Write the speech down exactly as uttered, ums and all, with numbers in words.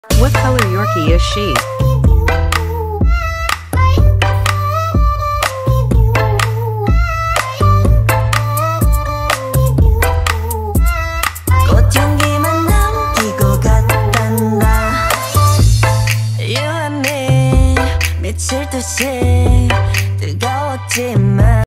What color Yorkie is she? 꽃 향기만 남기고 갔단다. You and me 미칠 듯이 뜨거웠지만